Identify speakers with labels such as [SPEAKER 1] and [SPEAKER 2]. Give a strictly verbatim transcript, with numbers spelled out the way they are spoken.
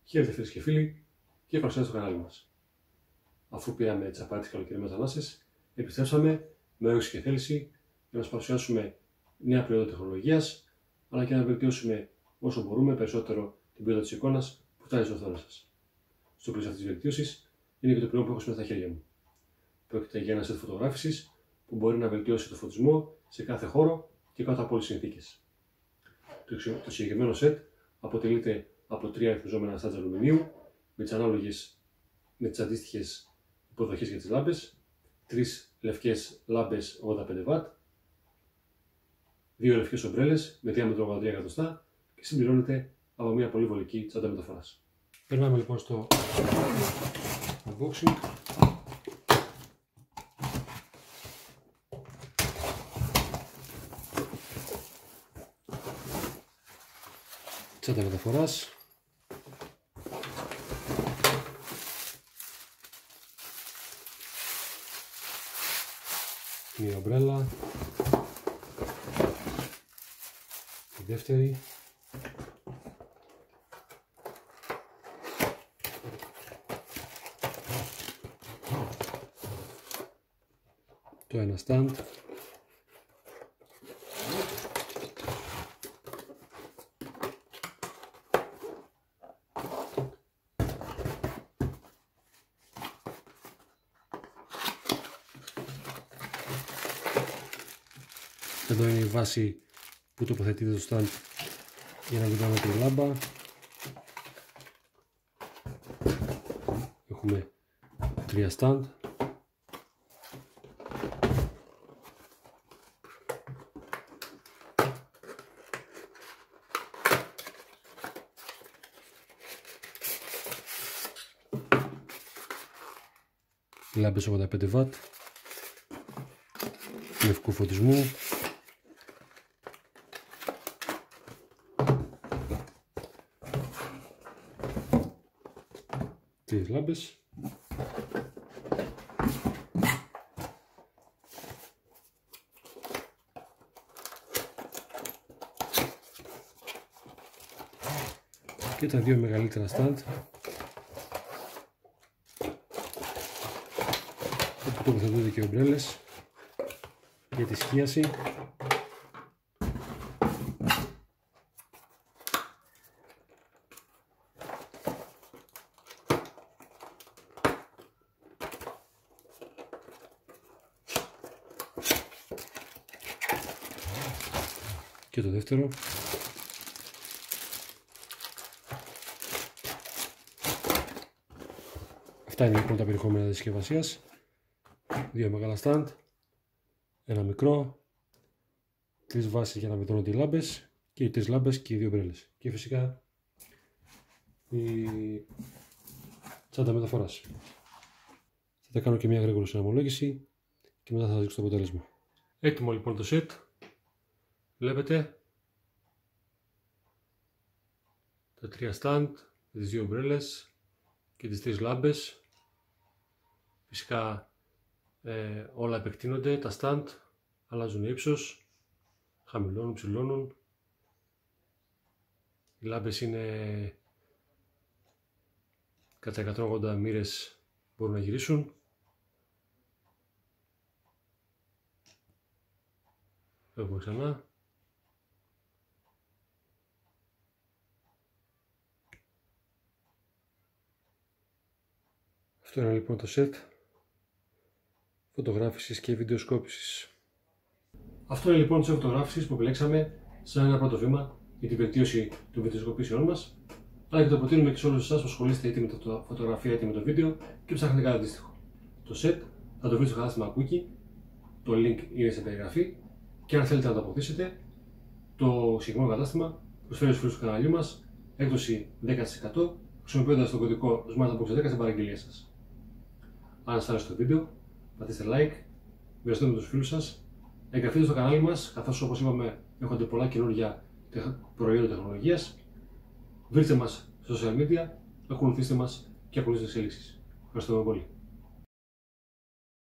[SPEAKER 1] Χαίρετε φίλες και φίλοι και καλώς ήρθατε στο κανάλι μας. Αφού πήραμε τις απαραίτητες καλοκαιρινές ανάσες, επιστρέψαμε με όρεξη και θέληση για να σας παρουσιάσουμε νέα προϊόντα τεχνολογίας, αλλά και να βελτιώσουμε όσο μπορούμε περισσότερο την ποιότητα της εικόνας που φτάνει στις οθόνες σας. Στο πλαίσιο αυτής της βελτίωσης είναι και το προϊόν που έχω σήμερα στα χέρια μου. Πρόκειται για ένα σετ φωτογράφησης που μπορεί να βελτιώσει το φωτισμό σε κάθε χώρο και κάτω από όλες τις συνθήκες. Το συγκεκριμένο σετ αποτελείται από τρία ρυθμιζόμενα στάντς αλουμινίου με τις ανάλογες, με τις αντίστοιχες υποδοχές για τις λάμπες, τρεις λευκές λάμπες ογδόντα πέντε βατ, δύο λευκές ομπρέλες με διάμετρο ογδόντα τρία εκατοστά και συμπληρώνεται από μια πολύ βολική τσάντα μεταφοράς. Περνάμε λοιπόν στο unboxing. Τσάντα μεταφοράς. Μία ομπρέλα. Η δεύτερη. Το ένα stand. Εδώ είναι η βάση που τοποθετείται το stand για να κοιτάμε τη λάμπα. Έχουμε τρία stand. Λάμπες ογδόντα πέντε βατ λευκού φωτισμού. Τρεις λάμπες. Και τα δύο μεγαλύτερα stand όπου τοποθετούνται και ομπρέλες για τη σκίαση. Και το δεύτερο. Αυτά είναι λοιπόν τα περιεχόμενα της συσκευασίας. Δύο μεγάλα stand, ένα μικρό, τρεις βάσεις για να μετρώνονται οι λάμπες και οι τρεις λάμπες και οι δύο μπρέλες. Και φυσικά η τσάντα μεταφοράς. Θα τα κάνω και μια γρήγορη συναμολόγηση και μετά θα σας δείξω το αποτέλεσμα. Έτοιμο λοιπόν το σετ. Βλέπετε τα τρία stand, τις δύο ομπρέλες και τις τρεις λάμπες. Φυσικά ε, όλα επεκτείνονται, τα stand αλλάζουν ύψος, χαμηλώνουν, ψηλώνουν. Οι λάμπες είναι κατά εκατόν ογδόντα μοίρες, μπορούν να γυρίσουν. Έχουμε ξανά. Αυτό είναι λοιπόν το σετ φωτογράφησης και βιντεοσκόπησης. Αυτό είναι λοιπόν το σετ φωτογράφησης που επιλέξαμε σαν ένα πρώτο βήμα για την βελτίωση των βιντεοσκοπήσεων μας, αλλά και το προτείνουμε και σε όλους εσάς που ασχολείστε είτε με τη φωτογραφία είτε με το βίντεο και ψάχνετε κάτι αντίστοιχο. Το σετ θα το βρείτε στο κατάστημα Cookie, το link είναι στην περιγραφή και αν θέλετε να το αποκτήσετε, το συγκεκριμένο κατάστημα προσφέρει στους φίλους του καναλιού μας έκπτωση δέκα τοις εκατό χρησιμοποιώντας το κωδικό SmartBox δέκα στην παραγγελία σας. Αν σας άρεσε το βίντεο, πατήστε like, μοιραστείτε με τους φίλους σας, εγγραφείτε στο κανάλι μας, καθώς όπως είπαμε έχονται πολλά καινούργια προϊόντα τεχνολογίας. Βρείτε μας στα social media, ακολουθήστε μας και ακολουθήστε τις εξελίξεις. Ευχαριστούμε πολύ.